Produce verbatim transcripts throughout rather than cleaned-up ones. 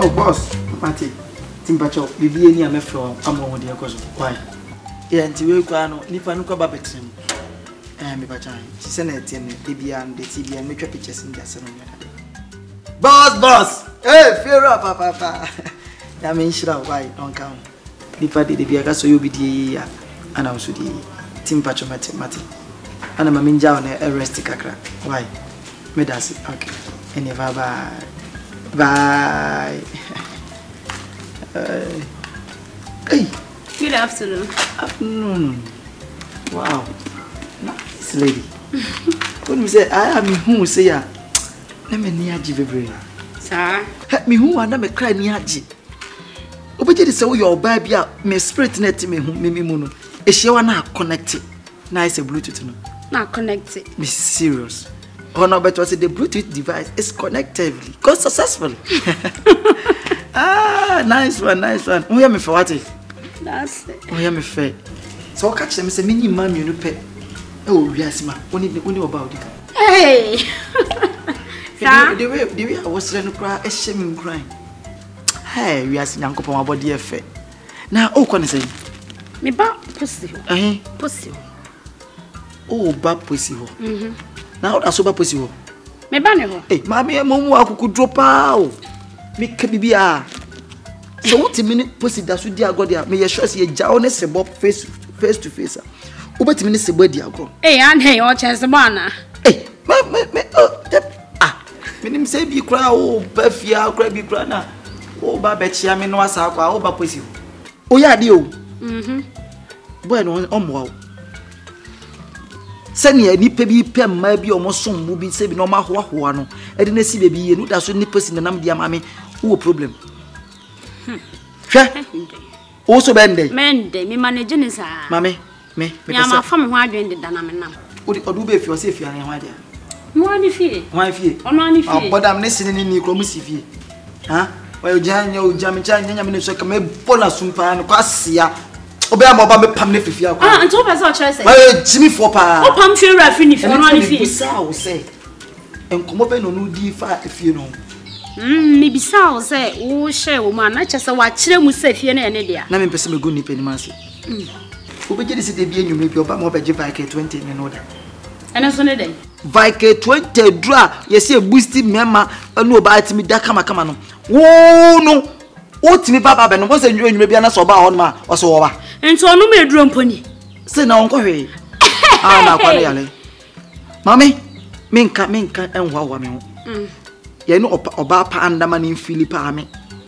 Oh, boss, Matty. Timpacho, Bibi any am from among the cause. Why? Yeah, until we can if I look about him. And me bacha. She sent it in the B B and the T V and make pictures in the salon. Boss, boss! Hey, fear up, papa. I mean, should I why don't come? If I did the Biaga, so you be the and also the Timpacho Matty. And I'm a minja on a rest crack. Why? Me that's it. Okay. And bye bye. Bye. uh, hey. Good afternoon. Afternoon. Wow. Nice lady. When you say I am who say ya, let me near Jibre. Sir. Help me who and I'm a cry near Ji. Obey say your baby, me spirit net me me me mono. Is she wanna connected? Nice a Bluetooth no. Not connected. Be serious. Oh no, but was it the Bluetooth device is connectively got successfully. Ah, nice one, nice one. Oh, yeah, me for what? That's it. Oh, yeah, me fair. So I catch them say mini man you no pet. Oh, yes, ma. Only only about it. Hey. The, the way the way I was trying to cry, a shame crying. Hey, we are seeing Uncle Poma body effect. Now, oh, can I say? Me ba pussy. Eh? Pussy. Oh, ba pussy. Mhm. Now that's so ba pussy. Me ba ne ho. Hey, mami, momu akuku drop out. Me kabibia. So what minute pussy that should dear God there? Me ye sure see ja honest about face face to face. Ubet minute se body ago. Hey, and hey, o chance bana. Hey, me me me oh ah. Me nim say bi kra o ba fia kra bi kra na. O ba be chia me no asa kwa o ba pussy. O ya de o. Mhm. Boy no omo. Sani ni pe bi pe ma bi omo som mu bi se bi no ma ho ho no. E de na si be bi ye no da so ni pussy na nam dia ma me. Wo problem. Hwe. Also bende. Mende, me manage ni sa. Mame, me, me pesa. Ya ma fam ho adwen de dana me nam. Odi odu be fi o se fi an ho ade. Mo ani fie. Ho an fie. Ono ani fie. Abodam ne sini ni ni kro mu si fie. Ha? Wa yo janya o jam cha nyanya me ne so ka me bona sumpa no kwasia. Obe am oba me pam ne fifia kwa. Ah, nto pesa o chere se. Wa jimi fo pa. O pam fie ra fi ni fie ono ani fie. Bisa o se. Enkomo be no no di fa fie no. Mm, me bisa o se wo share wo ma na chese wa kire mu se fie na ene dia. Na me pese me go ni pe ni ma se. Mm. Obeje de de bi enwumre bi oba ma obeje V K twenty ni no da. Ene so ne den. V K twenty dra yesi e boost mema anu oba atimi da kama kama no. Wo no. Otimi baba be no mo se enwumre bi na so ba ho no ma o so wo ba. Ento onu me duro mponi. Se na onko hwe. Ah na kwa yale. Mami, minka minka enwa wa me ho. Mm. Ye no oba pa andama ni Philippa ame.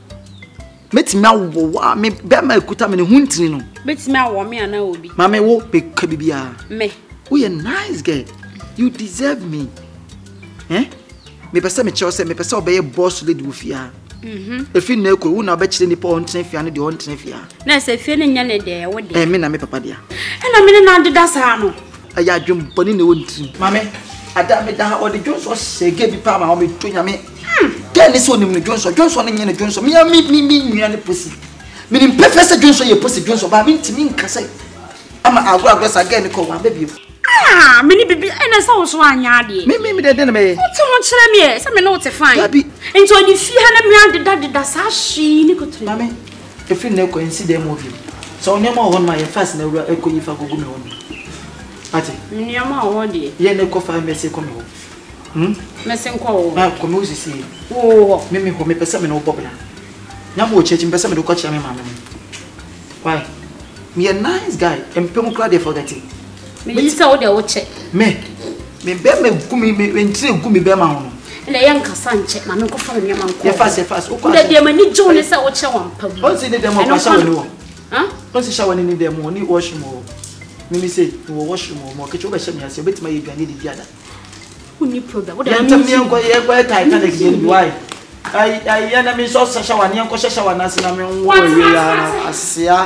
Metimi awo wa me be ma ekuta me ne huntini no. Betimi awo me ana obi. Mami wo be ka bibia. Me. We a nice girl. You deserve me. Eh? Me pese me che say me pese obeye boss lady wo fia. Mhm. E fi na ekuru na obechire ni pa on tene fia ne de on tene fia. Na se fie ne nya ne de wo de. Eh me na me papa dia. E na me ne na deda sa no. Aya adwum boni ne wontim. Mami ada me da o de Johnson sege bi pa ma o me to nya me. Tell this one in Johnson. Johnson in the Johnson. Me me me me me and pussy. Me in Professor Johnson ye pussy Johnson. But me to me kase. Ama agro agro again ko wan baby. Ah, me ni bibi e na sa wo so anya ade. Me me me de de me. What won kire me e? Se me no te fine. Baby. Into odi fi ha na me adeda deda sa hwi ni ko tire. Mami, e fi na ko insi dem movie. So onyama won ma ye fast na wura e ko yifa ko gume won. Ati. Nyama won de. Ye ne ko fa me se ko me ho. Hmm? Me se nko wo. Ah, ko me usisi. Wo. Me me ho me pesa me no bobla. Nyama o chechi me pesa me do ko chia me mama me. Why? Me a nice guy. Empem kra dey forgetting. Me yisa wo de wo che. Me. Me be me gumi me ntire gumi be ma ho no. Le yan kasa nche ma me ko fa me nyama nko. Ye fast ye fast. O kwa. De de mani jo ne se wo che won pam. O si ne dem o kwa shower ni wo. Huh? O si shower ni dem o ni washroom o. Me me say wo washroom o mo ke cho be sha me ase betima ye duane di biada. Uni problem. Wo de ya ntam ne nko ye kwa Titanic ye bi why. Ai ai ya na me so shower ni nko shower na se na me wo we ya asia.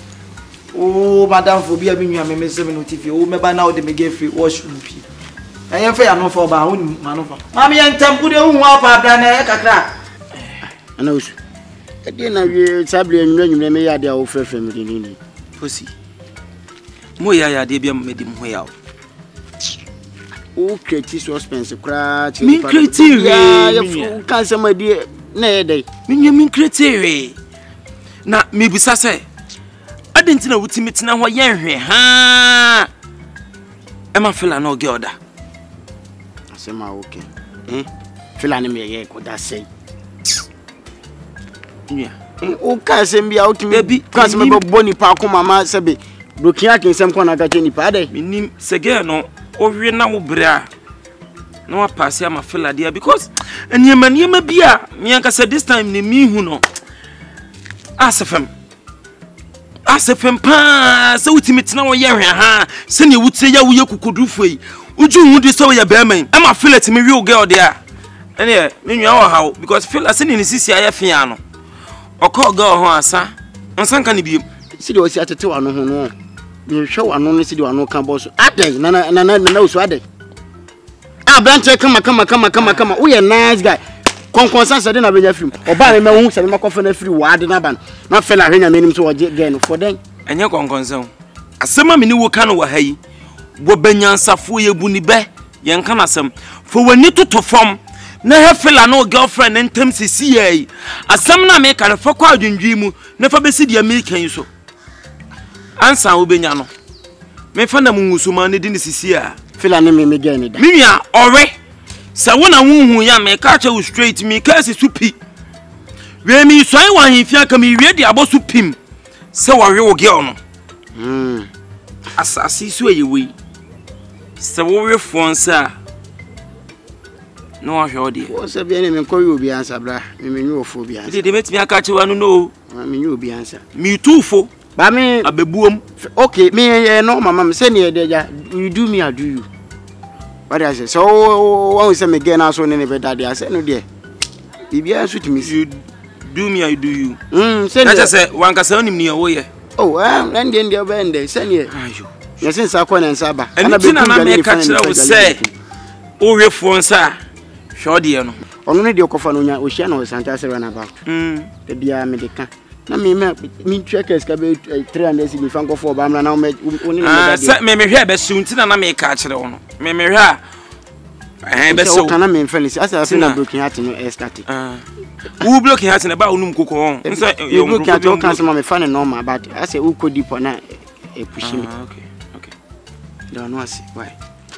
Oh, madam for be a me me me seven T V. Oh, me ba now de me get free washroom pi. Ayen fe ya no for ba hu ma no fa. Mami ya ntam ku de hu wa pa bra na e kakra. Ana usu. E de na wi sable enwura nwura me ya de a wo frefre me ni ni. Possi. Mo ya ya de bia me di mo ya. O create suspense kra ti. Me create ya ya kan sama de Na day. Minya min create na mebisa say. Adenti na wuti metina ho yenhwe ha. Ema Fila no ge oda. Asema okay. Eh? Fila ni me ye ko da say. Yeah. O ka sem bia ultimate baby ka sem be boni pa ko mama sebe brokia ken sem ko na ka cheni pa dai minim sege no o hwe na wo bra na wa pass ya ma Fila dia because eniyema niyema bia me anka say this time ne mi hu no asefem asefem pa se ultimate na wo ye hwe ha se ne wutie ya wo ye kukodufo yi uju hu di so ye be man e ma Fila ti me wi o girl dia ene me nwa wo hawo because Fila se ne sisi aye fia no Oko girl ho asa nsanka ne biem sidi o si atete wa no ho no me hwe wa no ne sidi wa no kan boss adai na na na na usu adai ah branche kama kama kama kama kama we nice guy konkonsan se de na benya film oba me hu se me makofa na free wa de na ban na Fila hwenya me nim so oje again for den enye konkonsan asema me ni wo kan wa hayi wo benyansafo ye bu ni be ye nka na sem fo wani toto fom na he Fila no girlfriend ntem sisi yi asem na me kan fa kwa adwundwi mu na fa besi dia me kan so ansa wo benya no me fa na munusuma ne di ne sisi a Fila ne me me gen ni da me nua ore se wo na wunhu ya me ka che wo straight me ka se supi we mi so ai wa hifia ka me wie di abo supim se wo we wo girl no mm asasi so ye we se wo we fonsa no ahwe odi o se bia ne me ko yo bi ansa bra me me nyu ofo bi ansa de de betimi aka che wanu no me nyu bi ansa mi tufo ba me abebuom okay me no mama me say ne de ja you do me I do you what I say so when we say me get na so ne ne be dade I say no de bibia so timi you do me I do you mm say na say wanka say onim ne wo ye oh eh na de de be nde say ne ayo ya sin sa ko na nsa ba ana be na me ka kira wo say o we fonsa hwode no ono ne de okofa no nya o hia na o santa se run about mm de bia me de ka na me me me checkers ka be three hundred cedi fan ko for ba mna na o me oni me ah se me me hwe be sunti na na me ka kire wo no me me hwe a eh be so kana me mfelisi asa afi na broken heart no e start ah wo broken heart na ba onum kokon nsa yo broken heart o kan se ma me fan normal but asa u ko deep na e push me ah okay okay don't know see why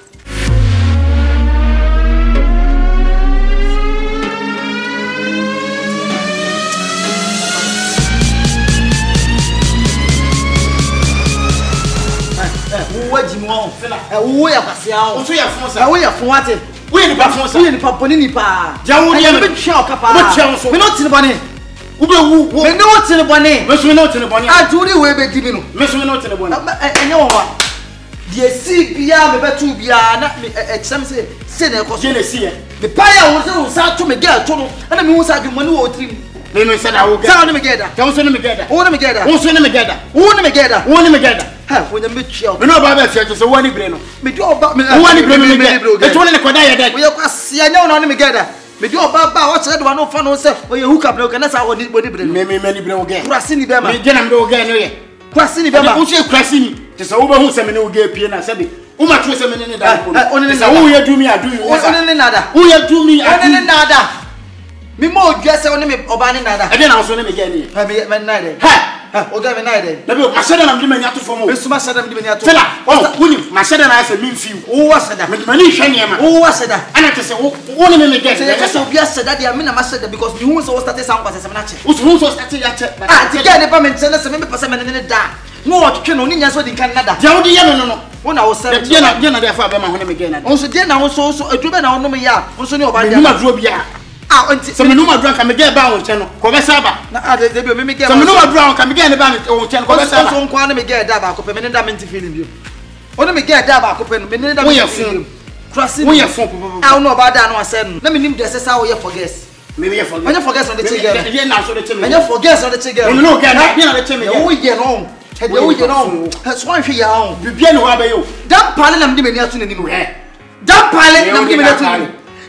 wo jimu on Fila eh wo ya kwasia on so ya fon sa eh wo ya fon ate wo ni pa fon sa wo ni pa boni ni pa ja wo dia me twa okapa me twa so me no tin boni wo be wu me no tin boni me so me no tin boni a juri we be di mi no me so me no tin boni enye wo wa die si bia me betu bia na me e tsam se se na ko je le si e me pa ya wo se wo sa to me girl to no na me wo sa dwuma ni wo trim me no se da wo ga sa no me geda ja wo so no me geda wo no me geda wo so no me geda wo no me geda wo ni me geda ha wo nya me twa me no ba ba fia so wo ni bre no me do ba me wo ni bre me me e to ne ko da ye da wo ya kwasia nya wo no me geda me do ba ba wo se do no fa no se wo ye hook up no kana sa wo ni bo ni bre me me me ni bre wo ga kurasi ni be ma me je na me wo ga no ye kurasi ni be ma wo se kurasi ni te so wo ba hu se me ne wo ga pie na se be wo ma tro se me ne ne da ko oni se wo ye do me adu you oni ni nada wo ye do me adu oni ni nada mi mo dwese oni me oba ni nada e de na so ne me ga ni ha me me nada ha o ga me nada na be ma sheda na me mani ato fomo me suma sada me mani ato Fila oh woni ma sheda na se me fiu o wa sada me mani hwe ne ma o wa sada ana te se wo wo ne me ga se ya so bia sada dia me na ma sada because me hu so wo start sound kwase se me na che wo so so start ya che ah ti ga ne pa me ntse se me pese me ne ne da no o twetwe no ni nya so di kan nada ja wo di ye no no wo na wo se je na je na dia fa be ma ho ne me ga na on so die na wo so so adu be na wo no me ya on so ni oba dia ni ma duro bia ah onti se me no ma duro ka me ga ba wo che no ko be sa ba na ah de de bi me me ga se me no ma duro ka me ga ne ba wo che no ko be sa ba so nko na me ga da ba ko pe me ne da me nti feeling bi o na me ga da ba ko pe no me ne da wo me ye feeling fun crossing wo ye fun ah no ba da no asen na me nim de se sa wo ye forget me ye forget anya forget on the chicken ye na so de che me anya forget on the chicken no no ga na ye na de che me wo ye no he de wo ye no so an hwe ya on bibia ne ho abayo dan pale na me de me ni ato na ni no he dan pale na me de me ni ato na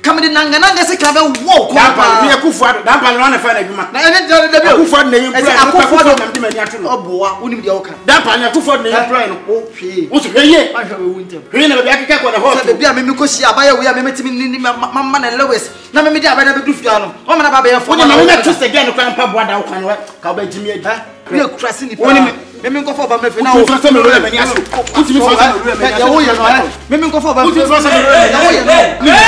kamede nangana se kabe wo ko pa me akufu ado dan pa no na fa na adwuma na ene de de akufu ado na yim plan akufu ado na de mani ato no oboa unim de woka dan pa na akufu ado na yim plan no o hwe wo so hweye ma hwe wo ntem hweye na be akeka ko na ho se be a me me ko hia abaye wo ya me metimi ni mama na Lewis na me me di abana be du fia no o mana ba be fo na me to se gen ko ampa boada wo kan wa ka ba jimi adi we krasi ni pa woni me me ko fo ba me fe na wo fa se me ro mani aso utimi fa se me ro mani aso ya wo ye no me me ko fo ba me utimi fa se me ro ya wo ye no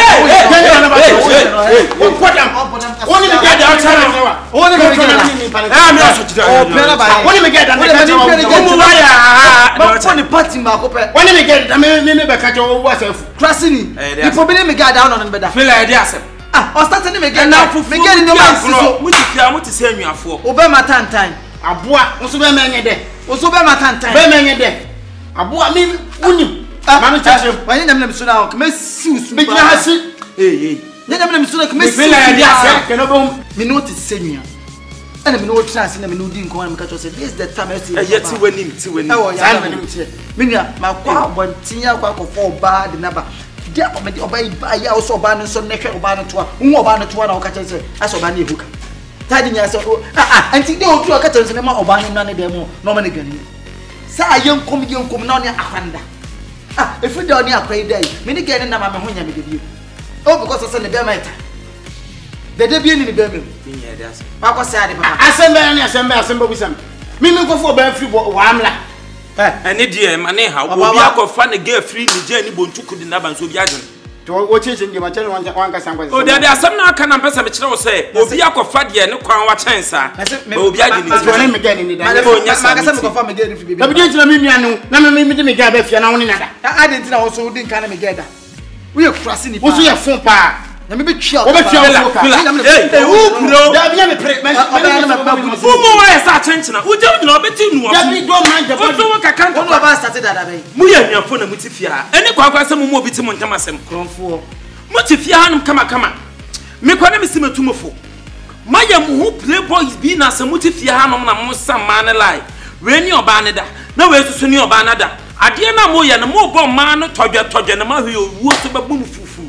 wo podam woni me get out channel woni me get ah me aso tida o pera ba woni me get that mo wa ya ba fo ni party ma ko pe woni me get that me me be ka jo wo asafu krasi ni ipo be me get down on be da Fila edi asem ah o start ni me get me get ni ma so muti fia muti se anuafo o be ma tantan aboa nso be menye de oso be ma tantan be menye de aboa mi unim ma me chache wanye nyam na msuna o me siu su be gina hasi eh eh nyam na msuna me siu Fila edi asem ke no bo me notice senua ana me no chance na me no di nko na me ka cho say this the time I see eh yeti wanim ti wanim eh wo ya na me tie me nua ma kwa abontinya kwa ko fo ba de naba de obedi oba ba ya o so ba no so ne hwe oba no to a hu oba no to na o ka che say aso ba na ehuka tadi nya so ah ah anti de o tu ka che say ma oba no na ne de mo no ma ne gani sa yenkom yenkom na oni akwanda ah if you don't akwai dai me ni gani na ma me honya me de bi oh because say ne be my time the de bi ni be me ni edi asem ba ko say ade papa asembe ni asembe asembe busam mi mi ko fo ba free wa amla eh ene die ma ne ha obi akofa ne ge free ni je ni bontuku di na ban so bi ajen to wo cheche nge ma chele wan wan ka sankwa o de de asem na aka na mpesa me kire wo say obi akofa de ne kwan wa chensa obi ajen ni to ne me gani ni da ma ka say me ko fa me get free da bi de mi mi anu na me mi de me ga ba fia na woni nada ade ntina wo so di nkan na me get da we krasi ni pa wo so ye fun pa na me be twa wo be twa wo ka eh wo bro da bi ya me pre me wo mo wa ya sa chenchina wo je nyina obeti nu da bi do man je wo so wo ka kan wo no ba start da da be mu ya nyafo na muti fia ene kwa kwa asem mu obeti mu ntama asem kronfo muti fia hanum kama kama me kwa na mesi matumofo maya mu hu playboys bi na asem muti fia hanum na mo samma ne lai we ni oba ne da na we susu ni oba na da ade na mo ya na mo bo ma no todwe todwe na ma hwe owuo so ba bum fufu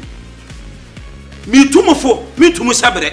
mi tumofo mi tumu sabre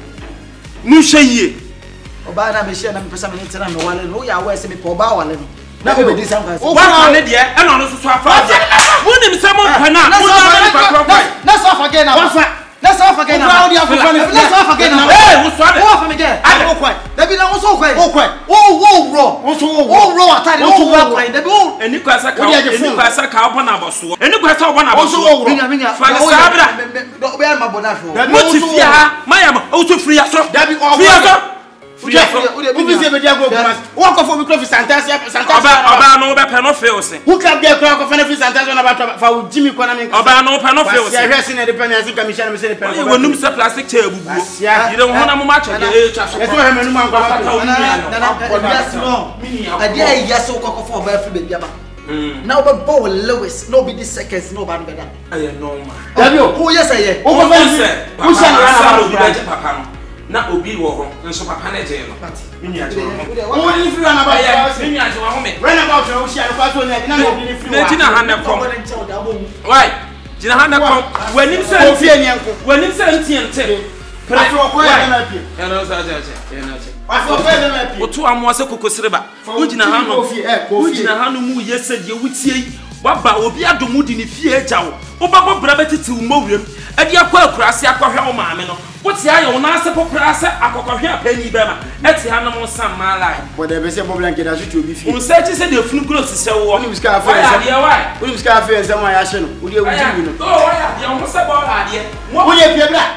mu hweye oba na me share na me pesa me ntina me wale no ya wa se me po ba wale no na ko be di sam kwase wa ka ne de e na no so so afa de wo ni mi samo pa na wo na me pa pa na so afa ge na wafa na so afa ge na wo di afa ni na so afa ge na eh wo so ade wo afa me ge ade wo kwai da bi na wo so kwai wo kwai wo wo ro wo so wo wo ro atade wo wo kwai da bi wo eni kwa sa ka eni kwa sa ka obo na aboso eni kwa sa obo na wo aboso so wo ro minya minya fa sabra do be ma bona fo muti fia maya ma o to free aso da bi o free aso free aso wo bi se be dia go kuma wo ko fo mi ko fi santasi santasi oba oba no be pe no feel se who club there ko fa na fi santasi na ba fa wo jimi ko na me oba no pe no feel se ya hwese na de pe na sika mi sha na me se de pe e wonum se plastic chair bubuo ya ire ho na mo ma che e twa so e so he menu man ko ba na na na yes no ade ai yes wo ko fo ba fi be bia ba now but ball Lewis no be this seconds no ban better aye normal Davio who yes aye wo ko fa who sha na na obi ba je papa no na obi wo ho nso papa na je no mini aje wo wo ni fi na ba ya mini aje wo ho me when about you sha ko so na na obi ni fi na jina ha na kom why jina ha na kom wanim se o fi enyenko wanim se ntiente Afi ko ya na pie e no sa ja ja e na che afi ko ya na pie otu amo se kokosireba wo jina ha no wo jina ha no mu yese de wutie waba obi adomu di ne fie agya wo obabo bra betiti wo mawiem ade akwa akurase akwahwe wo maame no wote aye wo na ase poprase akokohwe apani bema eti ha no mo sam malai bo de be se bo blanket da su obi fie wo se ti se de funu kuro sise wo ni muska afa ade why wo muska afa en sama ya hye no wo de wo jimi no oh why ade wo se bo ade wo ye pie bra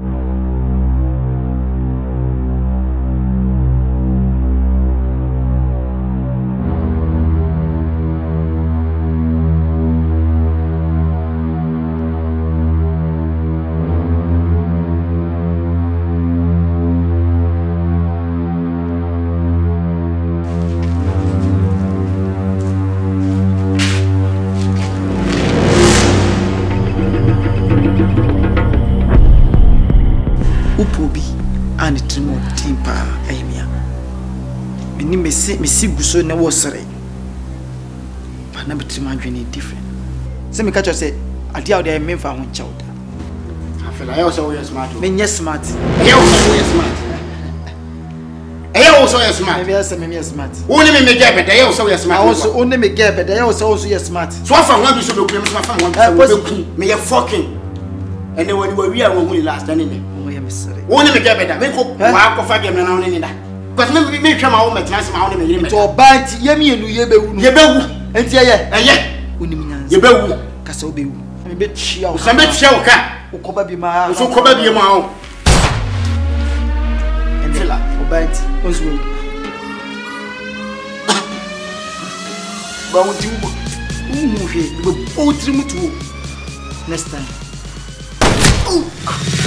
me see guso na wo sere pa na betima adwene different se me catch say ade a dey me fa ho nchawda Fila, I also wear smart. Me yes smart. I also wear smart. I also wear smart. Maybe I say me smart. Only me get better. I also wear smart. I also only me get better. I also also yes smart. So I found one to show me my phone. One me a fucking. And then when we are only last time in it. Oh, I'm sorry. Only me get better. Me go walk off again now in that. Because me me try my own maintenance my own me. To bite yemi enu yebe unu. Yebe wu. Enti ye. Eye. Unim nyanza. Yebe wu. Kasa obe wu. Me be chia o. So me chia o ka. Ukoba bi ma. So koba bi ma o. Fila, o bite. Once we. Ba wo ti wo. Umu hwe. Be o tri mutu. Next time. Oh.